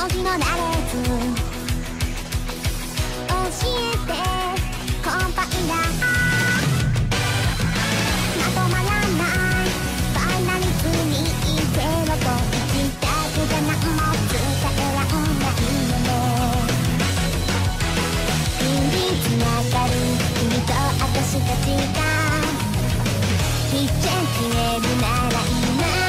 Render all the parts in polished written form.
文字の羅列教えてコンパイラーまとまらないバイナリズムに0と1だけじゃ何も伝えらんないよね日々つながる君と私たちが一見消えるならいいな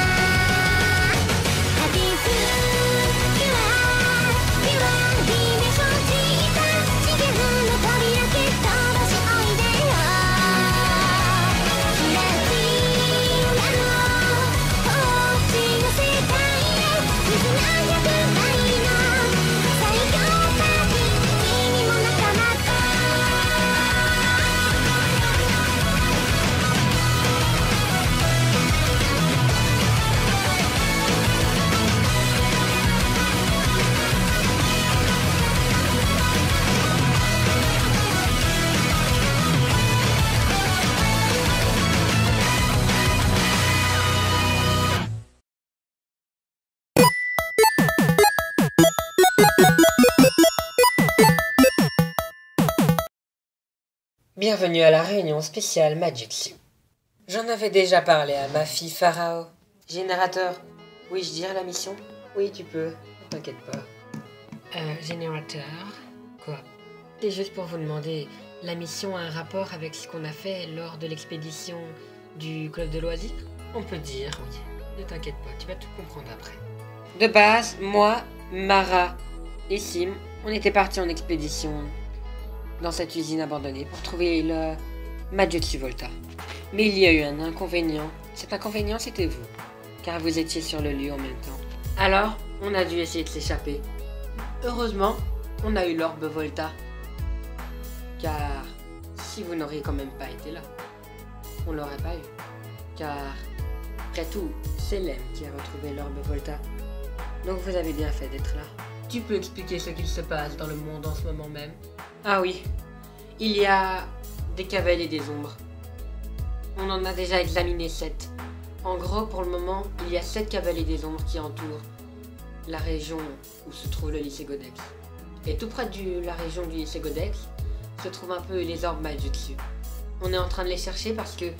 Bienvenue à la réunion spéciale Majutsu. J'en avais déjà parlé à ma fille Pharao. Générateur, oui, je dirais la mission? Oui, tu peux, ne t'inquiète pas. Générateur, quoi? C'est juste pour vous demander, la mission a un rapport avec ce qu'on a fait lors de l'expédition du club de loisirs? On peut dire, oui. Ne t'inquiète pas, tu vas tout comprendre après. De base, moi, Mara et Sim, on était partis en expédition dans cette usine abandonnée pour trouver le Majutsu Volta. Mais il y a eu un inconvénient. Cet inconvénient, c'était vous, car vous étiez sur le lieu en même temps. Alors, on a dû essayer de s'échapper. Heureusement, on a eu l'orbe Volta. Car si vous n'auriez quand même pas été là, on l'aurait pas eu. Car, après tout, c'est Lem qui a retrouvé l'orbe Volta. Donc vous avez bien fait d'être là. Tu peux expliquer ce qu'il se passe dans le monde en ce moment même? Ah oui, il y a des cavaliers des ombres. On en a déjà examiné 7. En gros, pour le moment, il y a 7 cavaliers des ombres qui entourent la région où se trouve le lycée Godex. Et tout près de la région du lycée Godex se trouvent un peu les orbes Majutsu. On est en train de les chercher parce que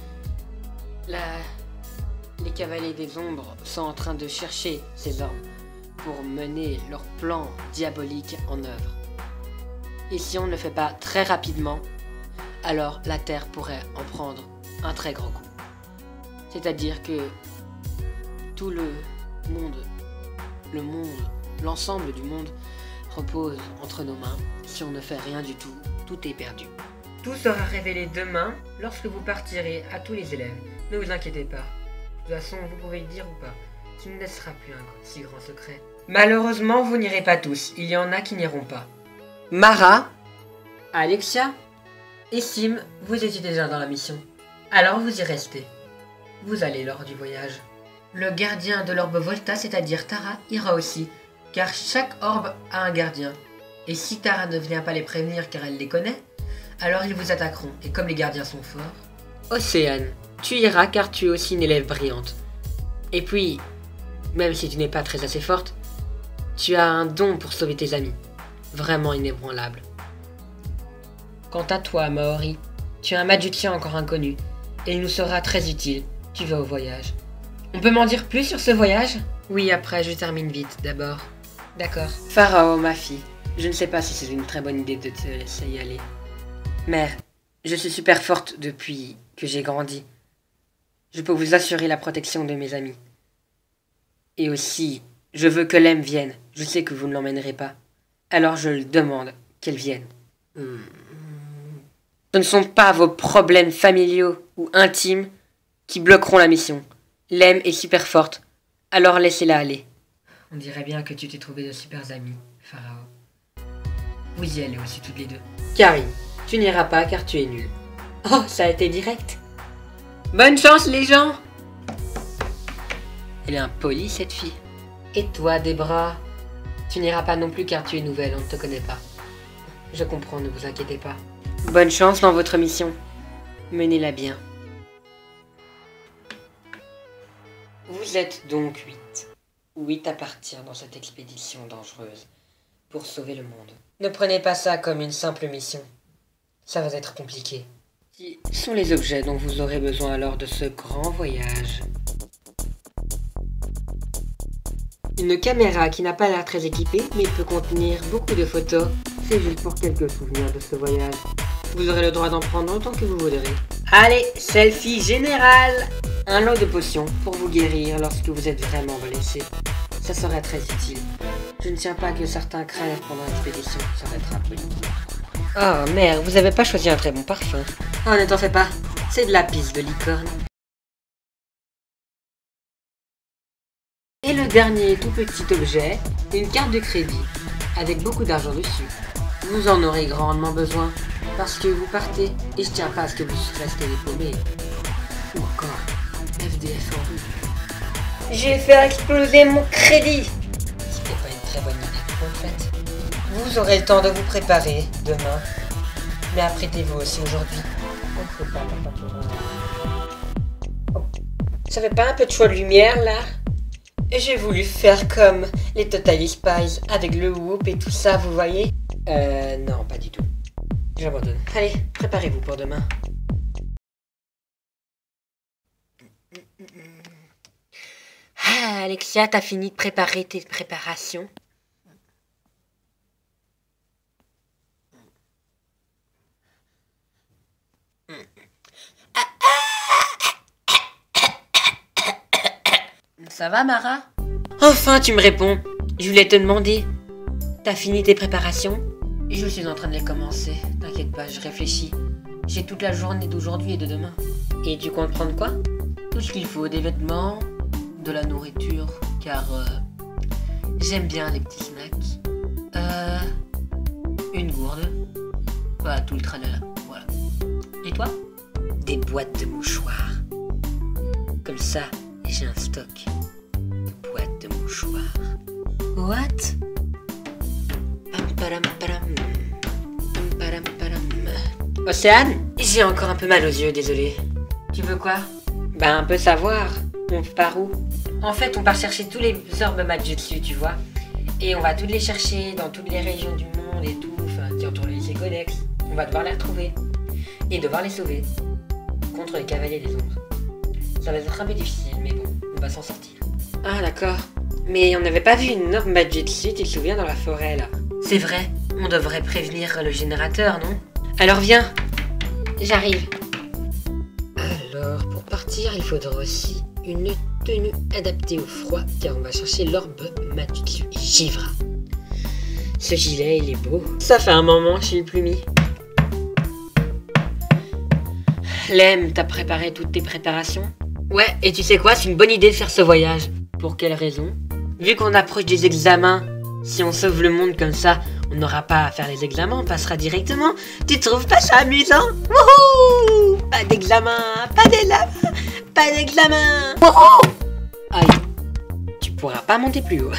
les cavaliers des ombres sont en train de chercher ces orbes pour mener leur plan diabolique en œuvre. Et si on ne le fait pas très rapidement, alors la Terre pourrait en prendre un très grand coup. C'est-à-dire que tout l'ensemble du monde repose entre nos mains. Si on ne fait rien du tout, tout est perdu. Tout sera révélé demain lorsque vous partirez à tous les élèves. Ne vous inquiétez pas. De toute façon, vous pouvez le dire ou pas. Ce ne sera plus un si grand secret. Malheureusement, vous n'irez pas tous. Il y en a qui n'iront pas. Mara, Alexia et Sim, vous étiez déjà dans la mission. Alors vous y restez. Vous allez lors du voyage. Le gardien de l'orbe Volta, c'est-à-dire Tara, ira aussi, car chaque orbe a un gardien. Et si Tara ne vient pas les prévenir car elle les connaît, alors ils vous attaqueront, et comme les gardiens sont forts... Océane, tu iras car tu es aussi une élève brillante. Et puis, même si tu n'es pas très assez forte, tu as un don pour sauver tes amis. Vraiment inébranlable. Quant à toi, Maori, tu as un Majutsu encore inconnu, et il nous sera très utile. Tu vas au voyage. On peut m'en dire plus sur ce voyage? Oui, après, je termine vite, d'abord. D'accord. Pharao, ma fille, je ne sais pas si c'est une très bonne idée de te laisser y aller. Mère, je suis super forte depuis que j'ai grandi. Je peux vous assurer la protection de mes amis. Et aussi, je veux que Lem vienne. Je sais que vous ne l'emmènerez pas. Alors je le demande qu'elle vienne. Ce ne sont pas vos problèmes familiaux ou intimes qui bloqueront la mission. Lem est super forte, alors laissez-la aller. On dirait bien que tu t'es trouvé de super amis, Pharao. Vous y allez aussi toutes les deux. Karine, tu n'iras pas car tu es nulle. Oh, ça a été direct. Bonne chance les gens. Elle est impolie cette fille. Et toi, Debra? Tu n'iras pas non plus car tu es nouvelle, on ne te connaît pas. Je comprends, ne vous inquiétez pas. Bonne chance dans votre mission. Menez-la bien. Vous êtes donc 8. Oui, à partir dans cette expédition dangereuse pour sauver le monde. Ne prenez pas ça comme une simple mission. Ça va être compliqué. Qui sont les objets dont vous aurez besoin lors de ce grand voyage? Une caméra qui n'a pas l'air très équipée, mais peut contenir beaucoup de photos. C'est juste pour quelques souvenirs de ce voyage. Vous aurez le droit d'en prendre autant que vous voudrez. Allez, selfie général! Un lot de potions pour vous guérir lorsque vous êtes vraiment blessé. Ça serait très utile. Je ne tiens pas que certains crèvent pendant l'expédition, ça va être un peu limite. Oh merde, vous avez pas choisi un très bon parfum. Oh, ne t'en fais pas, c'est de la pisse de licorne. Et le dernier tout petit objet, une carte de crédit, avec beaucoup d'argent dessus. Vous en aurez grandement besoin, parce que vous partez, et je tiens pas à ce que vous restez dépaumé. Ou encore, FDF en rue. Je vais faire exploser mon crédit. C'était pas une très bonne idée, en fait. Vous aurez le temps de vous préparer demain, mais apprêtez-vous aussi aujourd'hui. Ça fait pas un peu de choix de lumière, là? J'ai voulu faire comme les Totally Spies, avec le whoop et tout ça, vous voyez? Non, pas du tout. J'abandonne. Allez, préparez-vous pour demain. Ah, Alexia, t'as fini de préparer tes préparations? Ça va, Mara? Enfin, tu me réponds. Je voulais te demander. T'as fini tes préparations? Je suis en train de les commencer. T'inquiète pas, je réfléchis. J'ai toute la journée d'aujourd'hui et de demain. Et tu comptes prendre quoi? Tout ce qu'il faut, des vêtements, de la nourriture, car j'aime bien les petits snacks. Une gourde. Bah, tout le tralala, voilà. Et toi? Des boîtes de mouchoirs. Comme ça, j'ai un stock de boîtes de mouchoirs. What? Océane? J'ai encore un peu mal aux yeux, désolé. Tu veux quoi? Bah, un peu savoir. On part où? En fait, on part chercher tous les orbes Majutsu, tu vois. Et on va toutes les chercher dans toutes les régions du monde et tout. Enfin, qui entourent les lycées Codex. On va devoir les retrouver. Et devoir les sauver. Contre les cavaliers des ombres. Ça va être un peu difficile, mais bon, on va s'en sortir. Ah, d'accord. Mais on n'avait pas vu une orbe Majutsu, tu te souviens, dans la forêt, là? C'est vrai. On devrait prévenir le générateur, non? Alors viens. J'arrive. Alors, pour partir, il faudra aussi une tenue adaptée au froid, car on va chercher l'orbe Majutsu Givra. Ce gilet, il est beau. Ça fait un moment que je l'ai plus mis. Lem, t'as préparé toutes tes préparations? Ouais, et tu sais quoi, c'est une bonne idée de faire ce voyage. Pour quelle raison? Vu qu'on approche des examens, si on sauve le monde comme ça, on n'aura pas à faire les examens, on passera directement. Tu trouves pas ça amusant? Wouhou! Pas d'examen, pas d'examen, pas d'examen. Wouhou! Aïe, tu pourras pas monter plus haut.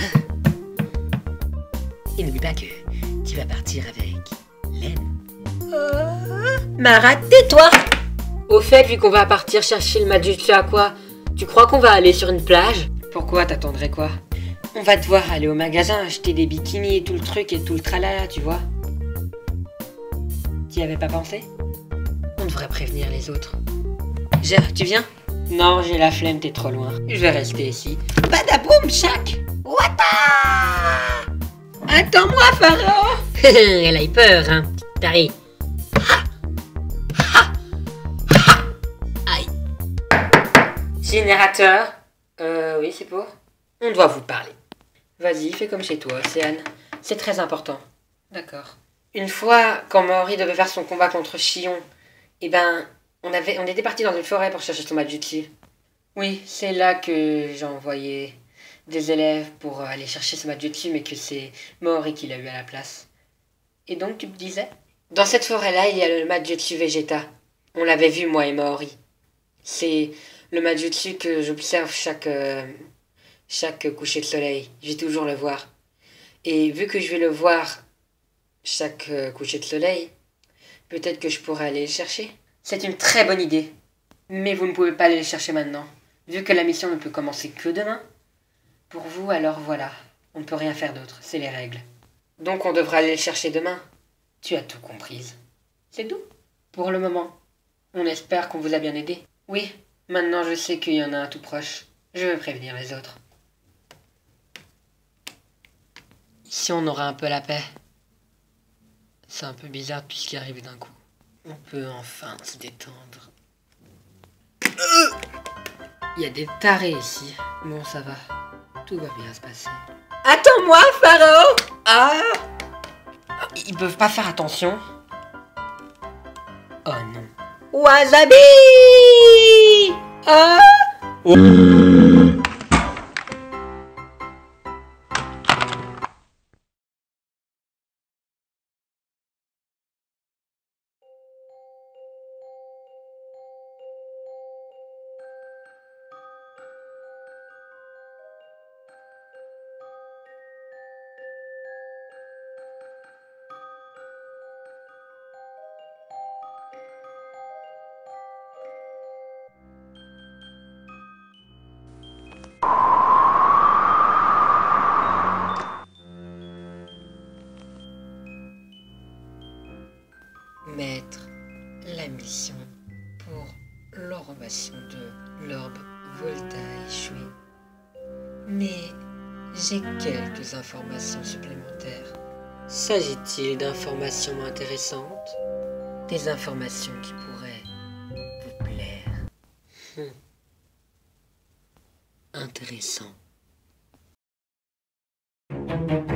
Et n'oublie pas que tu vas partir avec Lem. Mara, tais-toi! Au fait, vu qu'on va partir chercher le Majutsu à quoi? Tu crois qu'on va aller sur une plage? Pourquoi t'attendrais quoi? On va devoir aller au magasin acheter des bikinis et tout le truc et tout le tralala, tu vois. T'y avais pas pensé? On devrait prévenir les autres. Tu viens? Non, j'ai la flemme, t'es trop loin. Je vais rester ici. Badaboum, Shaq! Wata! Attends-moi, Pharaon! Elle a eu peur, hein, petite tarée. Aïe. Générateur? Oui, c'est pour? On doit vous parler. Vas-y, fais comme chez toi, Océane. C'est très important. D'accord. Une fois, quand Maori devait faire son combat contre Shion, eh ben, on était parti dans une forêt pour chercher son Majutsu. Oui, c'est là que j'ai envoyé des élèves pour aller chercher ce Majutsu, mais que c'est Maori qui l'a eu à la place. Et donc, tu me disais? Dans cette forêt-là, il y a le Majutsu Vegeta. On l'avait vu, moi et Maori. C'est le Majutsu que j'observe chaque coucher de soleil. Je vais toujours le voir. Et vu que je vais le voir chaque coucher de soleil, peut-être que je pourrais aller le chercher. C'est une très bonne idée. Mais vous ne pouvez pas aller le chercher maintenant, vu que la mission ne peut commencer que demain. Pour vous, alors voilà. On ne peut rien faire d'autre, c'est les règles. Donc on devra aller le chercher demain. Tu as tout comprise. C'est tout. Pour le moment. On espère qu'on vous a bien aidé. Oui, maintenant je sais qu'il y en a un tout proche. Je veux prévenir les autres. Ici on aura un peu la paix. C'est un peu bizarre tout ce qui arrive d'un coup. On peut enfin se détendre. Il y a des tarés ici. Bon, ça va. Tout va bien se passer. Attends-moi, Pharaon! Ah! Ils peuvent pas faire attention. Oh non. Wasabi! Ah! Mettre la mission pour l'orobation de l'orbe Volta a échoué. Mais j'ai quelques informations supplémentaires. S'agit-il d'informations intéressantes? Des informations qui pourraient vous plaire? Intéressant.